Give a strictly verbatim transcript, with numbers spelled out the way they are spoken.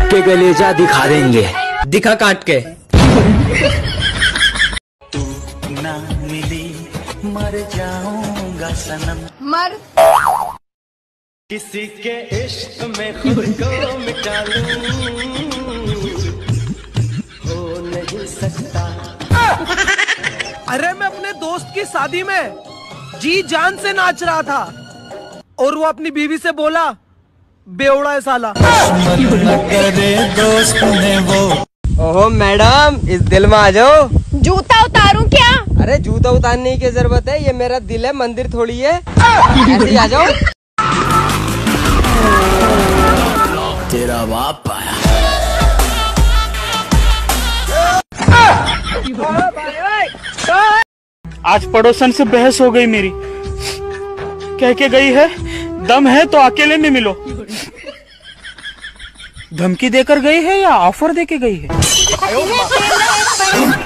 सबके कलेजा दिखा देंगे। दिखा काट के। तू ना मिली मर जाऊंगा सनम। मर किसी के इश्क में खुद को मिटा लूं, हो नहीं सकता। अरे मैं अपने दोस्त की शादी में जी जान से नाच रहा था और वो अपनी बीवी से बोला बेवड़ा है साला। करे दोस्त ने वो। ओहो मैडम, इस दिल में आ जाओ। जूता उतारूं क्या? अरे जूता उतारने की जरूरत है, ये मेरा दिल है, मंदिर थोड़ी है। ऐसे ही आ जाओ। तेरा बाप आया। आज पड़ोसन से बहस हो गई मेरी। कह के गई है दम है तो अकेले में मिलो। धमकी देकर गई है या ऑफर देके गई है?